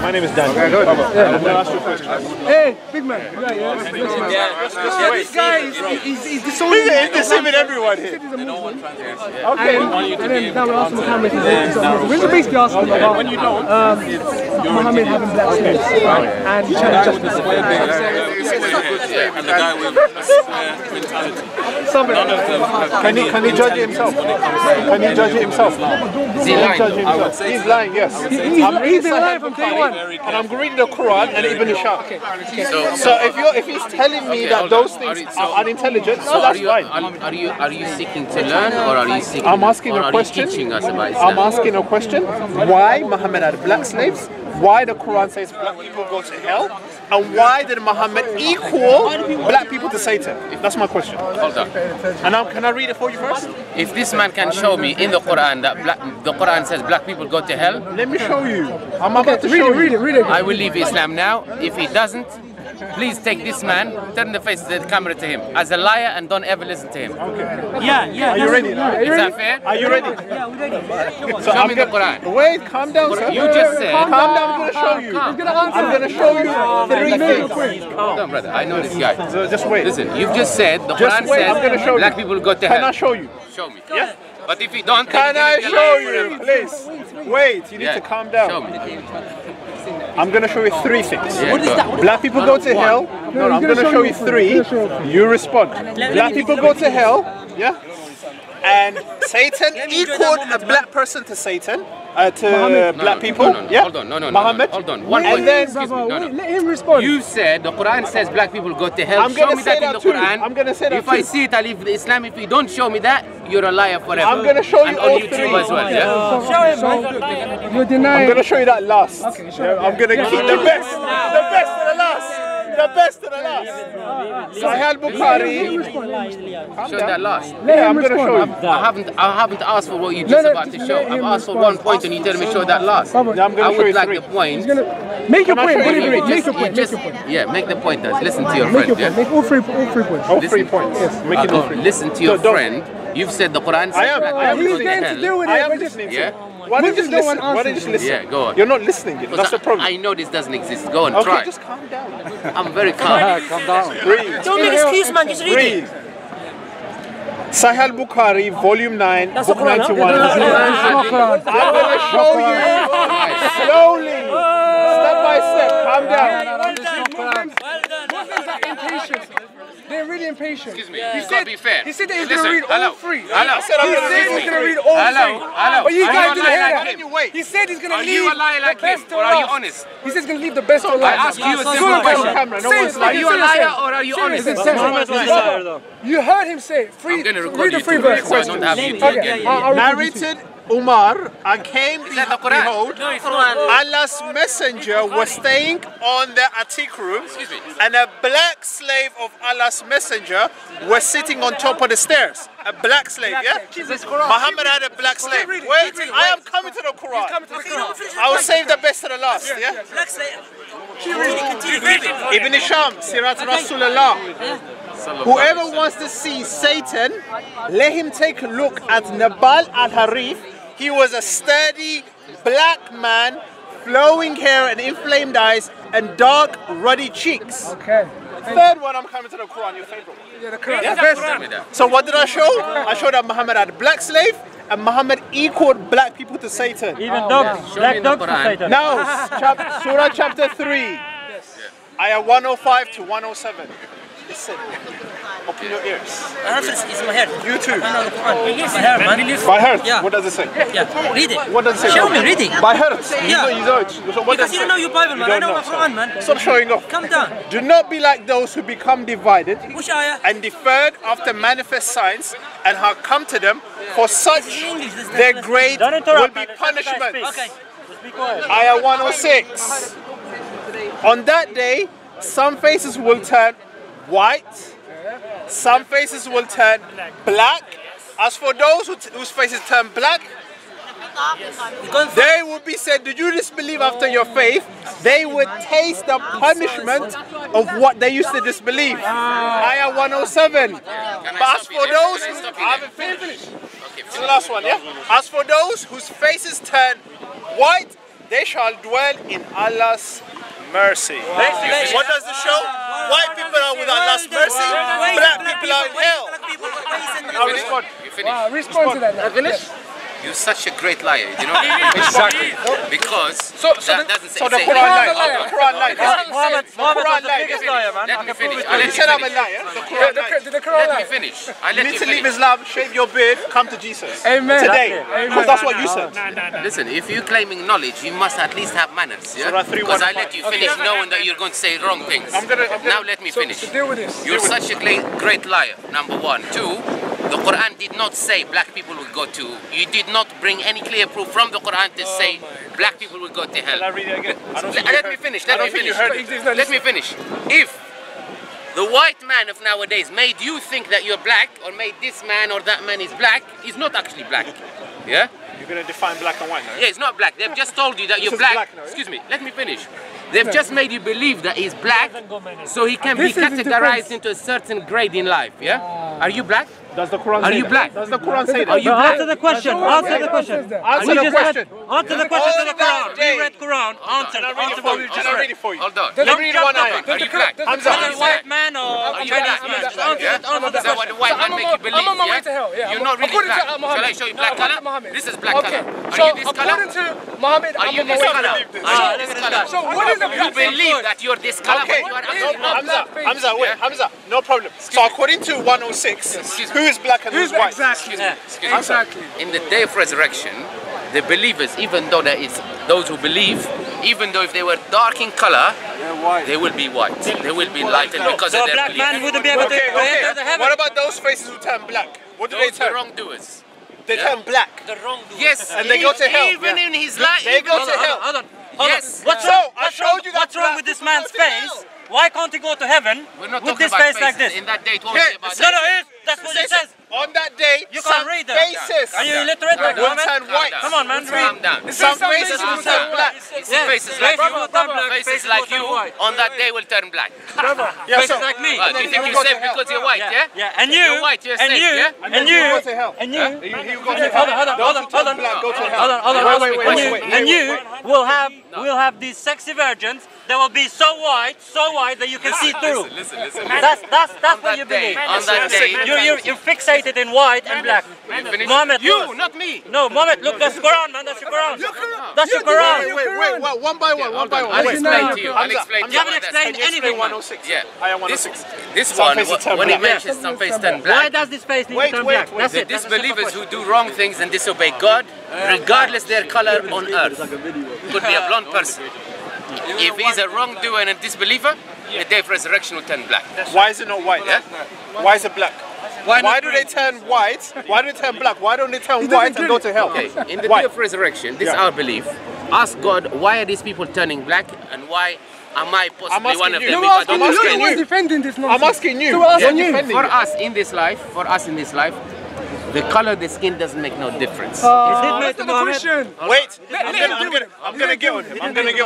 My name is Dan. Okay, good. Hey, big man. This guy is disowning. He's deceiving everyone here. Okay. And then now we're asking Muhammad. We're basically asking about when you don't, Muhammad having black slaves, and he trying to justify it. And the guy with mentality. Can he judge it himself? Can he judge it himself? Is he lying? I would say He's lying, yes. He's been lying from day one. And I'm reading the Quran and Ibn Ishaq. So if he's telling me that those things are unintelligent, so that's fine. Are you seeking to learn, or are you seeking? I'm asking or a are question. You teaching us about Islam? I'm asking a question. Why Muhammad had black slaves? Why the Quran says black people go to hell? And why did Muhammad equal black people to Satan? That's my question. Hold on. And now, can I read it for you first? If this man can show me in the Quran that the Quran says black people go to hell, Let me show you. I'm about to show you. Read it. I will leave Islam now. If he doesn't, please take this man, turn the face of the camera to him as a liar, and don't ever listen to him. Yeah. Are you ready? Is that fair? Are you ready? Yeah, we're ready. So Show me the Quran. Wait, calm down, sir. You just said. Calm down, I'm going to show you. I'm going to show you 3 things. Hold on, brother. I know this guy. So just wait. Listen, you've just said the Just Quran wait, I'm gonna says show you. black people go to Can I hell. show you? Show me. Yeah? But if you don't, Can then I you're gonna be show lying you, forever. please? Wait, you need to calm down. Show me. I'm going to show you 3 things. Yeah, What is go. that? Black people go to hell. No, I'm going to show you 3. You respond. Black people go to hell. Yeah? And Satan equaled a black person to Satan. To black people. No. Yeah? Hold on. No. Muhammad. Hold on. One And point. then- Excuse me. No. Let him respond. You said the Quran says black people go to hell. I'm Show gonna me say that in that the too. Quran. I'm gonna say that If I too. see it, I leave Islam. If you don't show me that, you're a liar forever. I'm gonna show you and all on YouTube 3. as well. Yeah. Show him, man. You're denying. I'm going to show you that last. Yeah, I'm going to keep the best. The best to the last. The best to the last. Sahih al-Bukhari. Show that last. Yeah, I'm going to show you. I haven't asked for what you just about to show. I've asked for 1 point, and you tell me show that last. Yeah, I'm I going to show would you like 3. the point. Make your Can I point. show you Make three? your point. Just, yeah, make the point. Listen to your Make your friend. point. Yeah. Make all three points. All Listen. 3 points. Make it all 3. Listen to your Don't- friend. You've said the Quran says black I am people He's go to going to hell. deal with I it. am We're just- listening to Yeah. you. Why don't you just no one listen? Why don't you answers. just listen? Yeah, go on. You're not listening. That's the problem. I know this doesn't exist. Go on, Okay, try. just calm down. I'm very calm. Calm down. Breathe. Don't make excuse, man. Just read it. Breathe. Sahih al-Bukhari, volume 9, That's book the Quran, huh? 91. I'm going to show you slowly, step by step. Calm down. Muslims are impatient. They're really impatient. Excuse me. You've got to be fair. He said that he's Listen, going to read hello. all 3. Hello. He said he's going to read all 3. Hello. But you Are guys a didn't liar hear like that. him? He said he's going to Are leave you a liar like the best him, to or are you last. honest? He says he's going to leave the best to I last. ask you a Simple simple question. question. No one's Are you a liar or are you honest? You heard him say, I'm going to record read the you 3 too, verses. so I don't have you Okay. again. Narrated Umar, I came, that the Quran? behold, Allah's messenger was staying on the attic room, and a black slave of Allah's messenger was sitting on top of the stairs. A black slave, yeah? Muhammad had a black slave. Wait, I am coming to the Quran. I will save the best to the last, yeah? Black slave. Ibn Hisham, Sirat Rasulullah. Whoever wants to see Satan, let him take a look at Nabal al-Harith. He was a sturdy black man, flowing hair and inflamed eyes and dark ruddy cheeks. Okay. Third one, I'm coming to the Quran, your favorite one. Yeah, the Quran. Yeah? The best. Tell me that. So what did I show? I showed that Muhammad had a black slave and Muhammad equaled black people to Satan. Even dogs. Show me Black in the dogs for Quran. Satan. Now, Surah chapter 3, ayah 105 to 107. Listen, open your ears. It's my head. You too. I know the Quran. My hair, man. By heart, Yeah. what does it say? Yeah. Read it. What does it say? Show me reading. By heart. Yeah. You know it. So what Because does you it don't know say? your Bible, man. You I don't know my so Quran, man. Stop showing off. Come down. Do not be like those who become divided Which ayah? and deferred after manifest signs and have come to them, for such their grade will be punishment. Okay. Ayah 106. On that day, some faces will turn white, some faces will turn black. As for those whose faces turn black, they will be said, did you disbelieve after your faith? They would taste the punishment of what they used to disbelieve. Ayah 107. But as for those who I haven't finished. It's the last one, yeah? As for those whose faces turn white, they shall dwell in Allah's mercy. What does it show? White people are with Allah's mercy, black people are in hell. I'll respond. You finish. Respond to that now. Finish? You're such a great liar, you know? Exactly. Because that doesn't say... So the Quran lied. The Quran lied. Muhammad was the biggest liar, man. Let me finish. You said I'm a liar. The Quran lied. Did the Quran Let me lie? finish. You need to leave Islam, shave your beard, come to Jesus. Amen. Today. Because that's what you said. Listen, if you're claiming knowledge, you must at least have manners, yeah? Surah 3:1. Because I let you finish knowing that you're going to say wrong things. Now let me finish. So deal with this. You're such a great liar, number one. Two, the Quran did not say black people will go to... You did not bring any clear proof from the Quran to say black people will go to hell. Can I read it again? Let me finish. Let me finish. If the white man of nowadays made you think that you're black, or made this man or that man is black, he's not actually black. Yeah? You're going to define black and white now? Yeah, it's not black. They've just told you that you're is black. black now, yeah? Excuse me, let me finish. They've just made you believe that he's black, so he can be categorized into a certain grade in life. Yeah? Are you black? Does the Quran Are say you that? black? Does the Quran say that? Are you black? Answer the question. Answer the question. Answer the question. Answer the question to the Quran. day. We read Quran. Answer. Answer what we Can just I read. read it for you? Hold on. Let me read one ayah. Are you black? Hamza. Whether white man or Are you Chinese black? man. Just Yeah? answer the Is that what the white man make you believe? I'm on my way Yeah? to hell. Yeah. You're not really According to black. Muhammad. Shall I show you black According to color? Muhammad. This is black Okay. color. So Are you this color? according to Muhammad, Are I'm you on my this way to color? hell. Are you this color? So what is the You black believe that you're this color, Okay, but you are actually not. Hamza, wait, Hamza, no problem. So according to 106, who is black and who's white? Exactly. Excuse me. Exactly. In the day of resurrection, the believers, even though there is those who believe, even though if they were dark in color, they will be white. They will be lightened because So of a their black belief. man wouldn't be able to enter the heaven. What about those faces who turn black? What do they Those are turn? wrongdoers. They turn black. Yes, And they go to hell. Even in his life. They go to hell. Hold on. Yes. What's So, wrong? I showed you that What's wrong black with this people man's go to hell. face? Why can't he go to heaven We're not with talking this about face like faces. this? In that day, it won't Yeah, be about No, that's what it says. On that day, You some can't read that. faces Are you illiterate like will Muhammad? turn white. Come on, man, Calm read. down. Some faces will turn black. You see faces like you, faces like you, on that day will turn black. Yeah, Faces like me. Do you think will you're go to safe hell. because you're white, yeah? Yeah, and you, You're white, you're and safe, you, yeah? and you, go to hell. and you. You go to Hold hell. on, hold on, hold on, Black, go to hell. hold on, hold on, Wait, wait, and wait, you, wait, and wait, you will have these sexy virgins that will be so white that you can see through. Listen. That's what you believe. On that day, You're fixated in white and black. Muhammad, you, look. not me. No, Muhammad, look, that's Quran, man. That's your Quran. That's your Quran. Wait, one by one. I'll explain to you. I'll explain to You you. haven't what that's- explained anything, man. 106. Yeah. Ayah 106. This Some one, faces turn when it black. mentions some face turn Why black, does this face need Wait, to turn wait, black? wait. That's the it. That's a disbelievers simple who do wrong things and disobey God, regardless their color on earth, could be a blonde person. If he's a wrongdoer and a disbeliever, the day of resurrection will turn black. Why is it not white? Yeah? Why is it black? Why do they turn white? Why do they turn black? Why don't they turn white and go to hell? Okay, in the Why? day of resurrection, this is our belief. Ask God, why are these people turning black and why am I possibly one of you. them? No, if I I'm don't asking understand? you. defending this I'm nonsense. asking you. So we're asking You're you. defending For it. us in this life, the color of the skin doesn't make no difference. That's not the question. Wait, Let him I'm gonna get on him. I'm gonna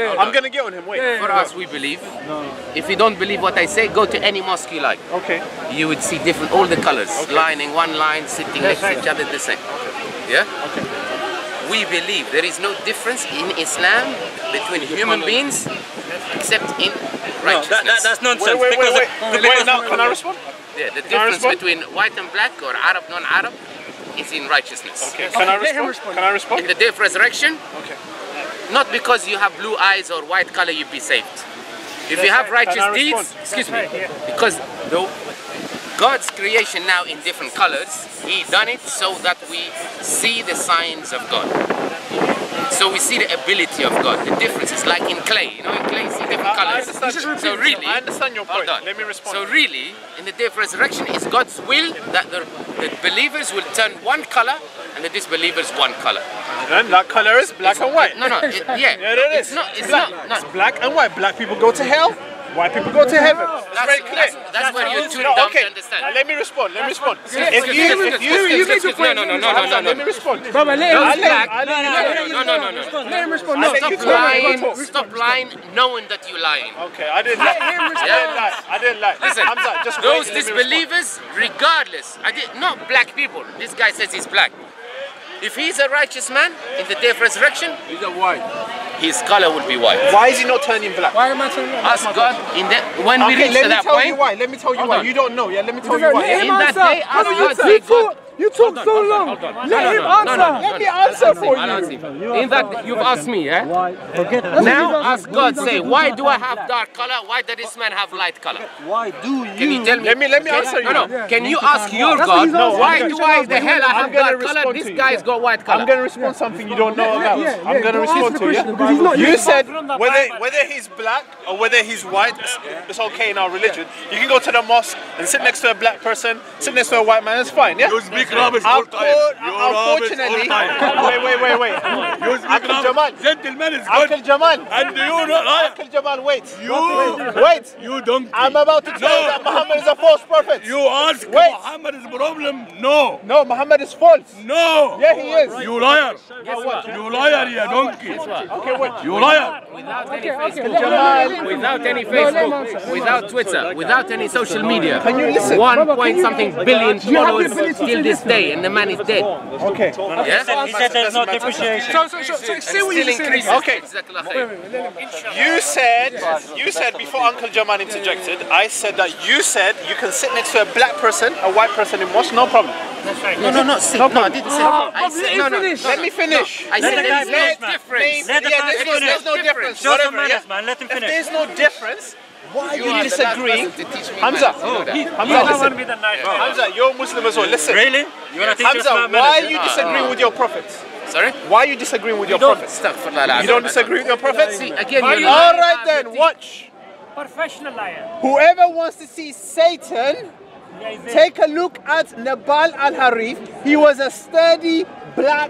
get on him. Wait. For us, we believe. If you don't believe what I say, go to any mosque you like. Okay. You would see different, all the colors, lining one line, sitting next to each other the same. Yeah? Okay. We believe there is no difference in Islam between human beings except in righteousness. That's nonsense. Wait, now, can I respond? Yeah, the I difference respond? between white and black or Arab, non-Arab is in righteousness. Okay, can I let him respond? respond. Can I respond? In the day of resurrection, Okay. not because you have blue eyes or white color you be saved. If you have righteous Can I deeds, respond? excuse me, because God's creation now in different colors, He done it so that we see the signs of God. So we see the ability of God, the differences, like in clay. You know, in clay you see different colors. So really, I understand your point. hold on. Let me respond. So really, in the day of resurrection, it's God's will that the believers will turn one color and the disbelievers one color. Then that color is black and white. No, yeah. Yeah, it is. It's not. It's black. not. It's black and white. Black people go to hell. White people go to heaven. It's very clear. That's where you're too No, dumb okay. to understand. Let me respond. Let me respond. No, let me respond. Brother, let him Those respond. black. No. Let him respond. I'll No, let you stop lying. talk. Stop lying, knowing that you're lying. Okay, I didn't lie. I didn't lie. Listen, Hamza, just those wait, let me respond. disbelievers, regardless, not black people. This guy says he's black. If he's a righteous man in the day of resurrection, He's a white. his color will be white. Why is he not turning black? Why am I telling you? Ask God in the when we Okay, reach let to me that tell you point. why. Let me tell you Hold why. on. You don't know. Yeah, let me tell you why. In that day, ask God, say God. You talk so long. Let him answer. Let me answer for I'll you. answer you. In that, you've asked me, yeah? Why? Forget it. Now ask God, say, why do I have dark color? Why does this man have light color? Why do you? Can you tell me? Let me answer you. No. Can you ask your That's what God, he's asking. why I'm do gonna I the hell I have gonna dark color? respond This to you. guy's got white color. I'm going to respond something you don't know about. Yeah, I'm going to go respond ask to the you. question, because he's not You listening. said whether he's black or whether he's white, it's okay in our religion. You can go to the mosque and sit next to a black person, sit next to a white man, it's fine, yeah? You speak rubbish all time. Unfortunately, wait. You speak Uncle rubbish. Jamal. Gentleman is Uncle good. Jamal. And you know, Uncle Jamal, wait. You- Wait. you don't. I'm about to tell you that Muhammad is a false prophet. You ask Wait. Muhammad's problem? No. No, Muhammad is false. No. Yeah, he is. You liar. You liar, you donkey. Okay, wait. You liar. Without any Facebook, Jamal. without any Facebook, without Twitter, without any social media. Can you listen? 1 point something billion you have the followers ability to till this listen? day, and the man is dead. Okay. Yeah? He said there's no depreciation. So say what Still you say. increases. Okay. You said before Uncle Jamal interjected, I said that you said you can sit next to a black person, a white person in mosque, no problem. No, see, no, I didn't say I said, no. Let me finish. I said the guy there is no finish, difference. Let the Yeah, guy finish. there's no difference. Show some Whatever, yeah. manners, man. Let him If finish. there's no difference, why are you are the last disagreeing? person to teach me Hamza, manners. Hamza, listen. be the nice Hamza, you're Muslim as well. Listen. Really? You want to teach us Hamza, about why manners? are you disagreeing with your prophets? Sorry? Why are you disagreeing with your prophets? You don't disagree with your prophets? See, again, you're All lying. right then, watch. Professional liar. Whoever wants to see Satan, take a look at Nabal al-Harif. He was a sturdy black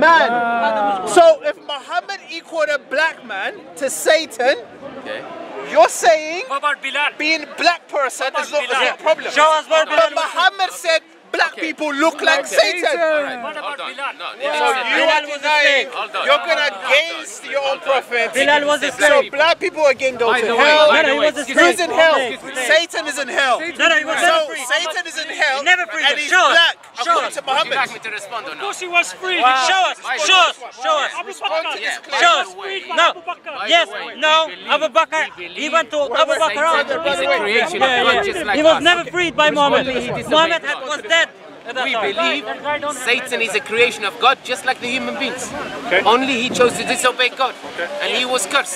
man. So if Muhammad equaled a black man to Satan, you're saying What about Bilal? being black person is not a problem. Show us where Bilal But Muhammad said black people look like Satan. What about Bilal? So you are denying you're going against your own prophet. Bilal was a So slave. black people again go By to the hell. way, he was a Who's slave. in hell? Slave. Satan is in hell. No, he was So never free. Satan is in hell He never freed and him. he's Show us. black Show according us. to Would you Muhammad. like me to respond or not? He was free. Wow. Show us. Show us. Show us. Respond to this claim. Show us. No. By Yes. the way, No. we believe- Abu Bakr. we believe He went to Abu Bakr. Satan is a creation of God just like He was us. never freed by Muhammad. Only he disobeyed Muhammad God. was dead. at that We time. believe Satan is a creation of God just like the human beings. Okay. Only he chose to disobey God. And he was cursed.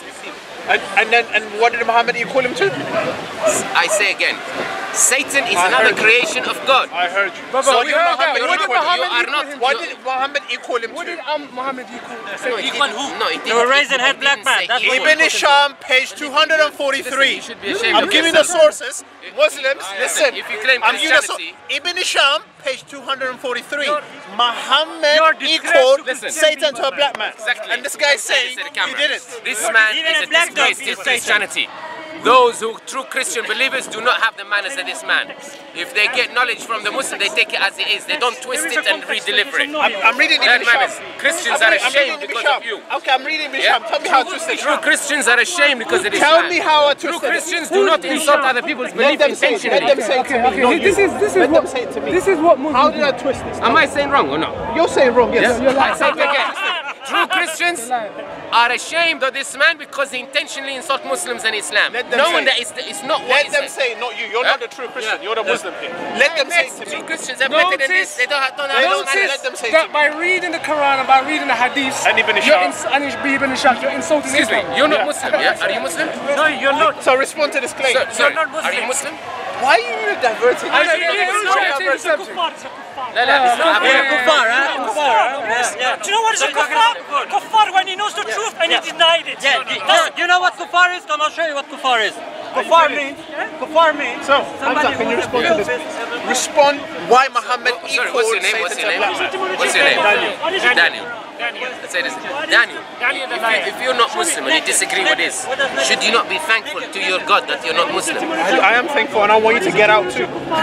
And what did Muhammad equal him to? I say again, Satan is another creation of God. I heard you. So you are not. What you- did Muhammad equal him to? Muhammad equal? No, it didn't- No, it They were didn't- raising head it black didn't man. say That's equal. Ibn Hisham, page 243. You should be ashamed I'm of giving the yourself. sources. Muslims, listen. If you claim I'm giving the Christianity- Ibn Hisham, page 243. Muhammad you're disgraced equaled Listen. Satan to a black man. Exactly. And this guy's saying Say the he camera. didn't. This man Even is a a black dog disgrace to is Satan. Christianity. Those who true Christian believers do not have the manners of this man. If they get knowledge from the Muslim, they take it as it is. They don't twist it and re-deliver it. I'm reading Learn Ibn Hisham. manners. Christians are ashamed because of you. Okay, I'm reading Ibn Hisham. Tell me how to twist it. True Christians are ashamed because of this Tell man. me how I True twisted it. Christians do not insult other people's Let belief them say it. Let them intentionally. say it to me. Okay, not you. this is Let them what say it to me. this is what Muslims How did I twist this? Am I saying wrong or not? You're saying wrong, yes. I say it again. True Christians are ashamed of this man because he intentionally insult Muslims and Islam, Let them knowing say that it's not what Let he them said. say it, not you. You're not the true Christian. You're the Muslim here. Let them say it to True me. Christians are better than this. They don't have They those don't manners. let them say it that to me. by reading the Quran and by reading the Hadiths And Ibn you're Hisham. and Ibn Hisham, you're insulting Excuse me, Islam. you're not Muslim, yeah? Are you Muslim? No, you're not. So respond to this claim. Sorry, not Muslim. are you Muslim? Why are you diverting? Change the subject. لا لا Kuffar, huh? Kuffar, huh? Yeah. Do you know what is a kuffar? Kuffar when he knows the truth and he denied it. Yeah, you know what kuffar is? Come, I'll show you what kuffar is. Kuffar means So, somebody Hamza, can you who's respond to this? filthy. Respond why Muhammad Sorry, equaled what's your name? Satan What's to your a name? black man. What's your name? Daniel. Let's say this. Daniel, if you're not Muslim and you disagree with this, should you not be thankful to your God that you're not Muslim? I am thankful and I want you to get out too.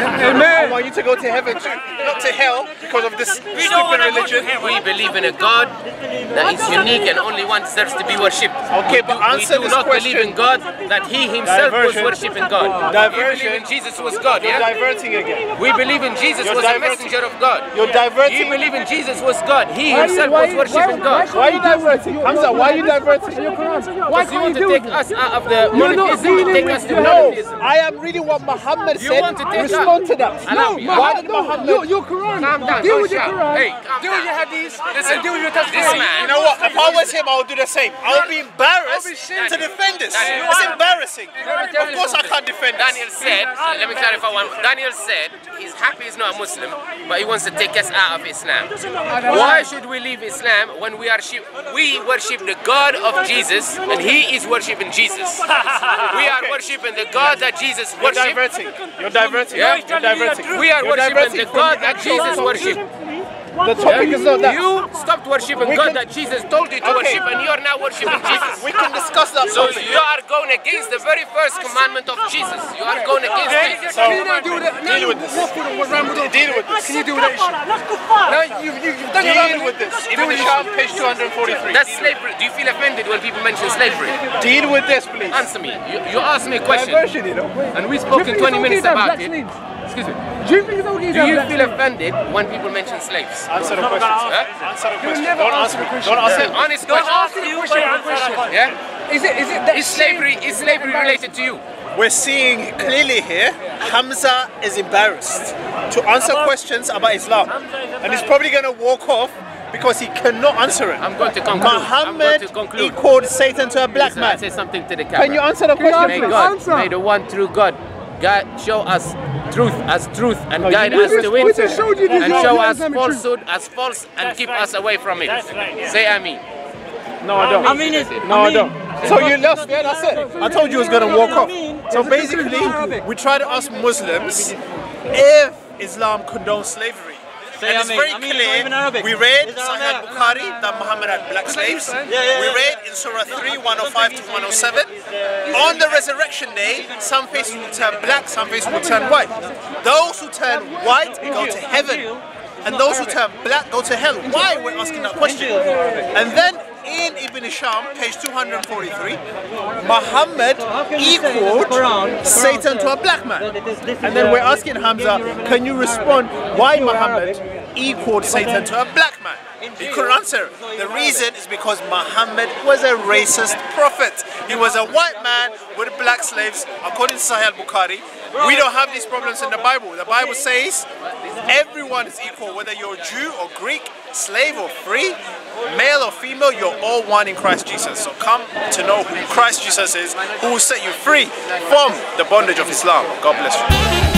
I want you to go to heaven too. Not to hell because of this stupid religion. We believe in a God that is unique and only one deserves to be worshipped. Okay, but answer we do this not believe in question. God, that He Himself was Diversion. worshipping God. Diversion. We believe in Jesus was God, You're yeah? diverting again. We believe in Jesus You're was a diverting. messenger of God. You're diverting. You believe in Jesus was God. He Himself was worshipping God. Why are you diverting? Hamza, why are you diverting? Why Because you can't want you to do take it? us out of the You're not monotheism and take dealing us with to No, monotheism. I am reading what Muhammad You said. want to take Respond to that. Allow me. Why did No, Muhammad? your Quran. Calm down, Deal don't with your shout. Quran. Hey, calm Deal with down. your hadith. Listen, Deal with your this tafsir. man. You know what? If I was him, I would do the same. I would be embarrassed to defend this. It's embarrassing. Of course, I can't defend this. Daniel said, let me clarify one. Daniel said he's happy he's not a Muslim, but he wants to take us out of Islam. Why should we leave Islam when we worship the God of Jesus and He is worshiping Jesus? We are worshiping the God that Jesus You're worshipped. diverting. You're diverting. Yeah. You're diverting. We are You're worshiping diverting the from God the that actual Jesus topic. worshipped. The topic is not that. You stopped worshiping We God can- that Jesus told you to worship, and you are now worshiping Jesus. We can discuss that So topic. you are going against the very first commandment of Jesus. You are going against it. So, Can you not deal with it? deal with this. Deal with this. Can you deal with that issue? No, you've done your Deal with this. Ibn Hisham, page 243. That's slavery. Do you feel offended when people mention slavery? Deal with this, please. Answer me. You asked me a question, Diversion, you know. and we spoke in 20 minutes about it. Excuse me. Do you think it's okay to Do have you black feel slaves? offended when people mention slaves? Answer the question. Huh? Answer the question. never Don't answer ask me. the question. Don't ask him. Honest Don't question. ask you, but answer. Yeah? Is it that Is slavery related to you? We're seeing clearly here, Hamza is embarrassed to answer questions about Islam. And he's probably going to walk off because he cannot answer it. I'm going to conclude. Muhammad equaled Satan to a black I man. say something to the camera. Can you answer the question, May please? God, Answer. may the one true God show us truth as truth and No, guide you us just- to we it, just showed you this and is show not us Islamic falsehood as false and keep us away from it. That's right, yeah. Say Ameen. No, I don't. I mean it. No, I don't. So you lost, yeah, that's it. I told you he was going to walk off. So basically, we try to ask Muslims if Islam condones slavery. And it's very clear. We read Sahih Bukhari that Muhammad had black slaves. We read in Surah 3, 105 to 107. On the resurrection day, some faces will turn black, some faces will turn white. Those who turn white go to heaven. And those who turn black go to hell. Why we're asking that question? And then in Ibn Hisham, page 243, Muhammad equaled Satan to a black man. And then we're asking Hamza, can you respond why Muhammad equaled Satan to a black man? He couldn't answer. The reason is because Muhammad was a racist prophet. He was a white man with black slaves, according to Sahih Bukhari. We don't have these problems in the Bible. The Bible says everyone is equal, whether you're Jew or Greek, slave or free, male or female, you're all one in Christ Jesus. So come to know who Christ Jesus is, who will set you free from the bondage of Islam. God bless you.